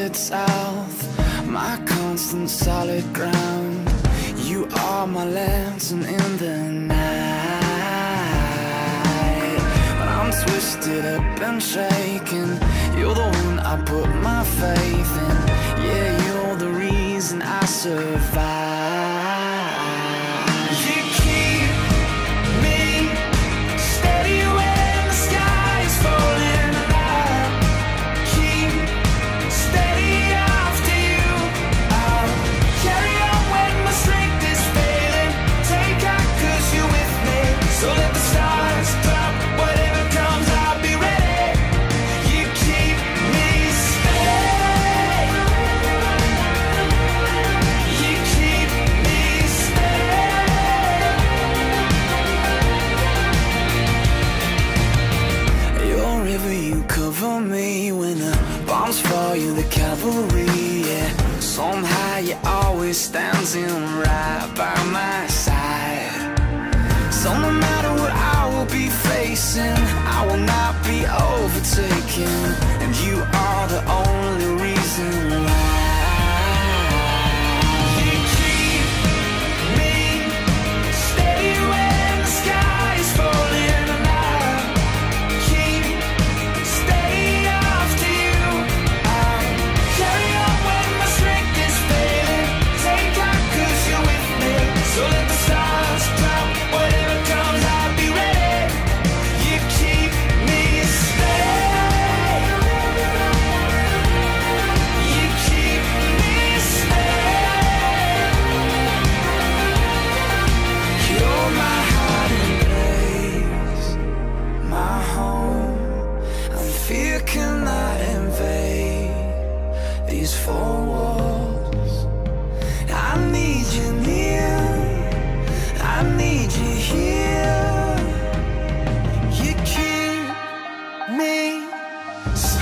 head south, my constant solid ground. You are my lantern in the night. When I'm twisted up and shaken, you're the one I put my faith in. Yeah, you're the reason I survive. You keep me steady when the sky is falling, and I keep steady after you. I'll carry on when my strength is failing. Take out 'cause you're with me. So let the stars drop, whatever comes, I'll be ready. You keep me steady. You keep me steady. You're a river, you cover me. When the bombs fall, you're the cavalry, yeah. Somehow you're always standing right by my side. So no matter what I will be facing, I will not be overtaken. And you are the only reason why. You keep me steady when the sky is falling, and I keep steady after you. I'll carry on when my strength is failing. Take out 'cause you're with me. So let the stars drop, whatever comes, I'll be ready. You keep me steady. You keep me steady. You're my hiding place, my home, and fear cannot invade these four walls. I need you near, I need you here. You keep me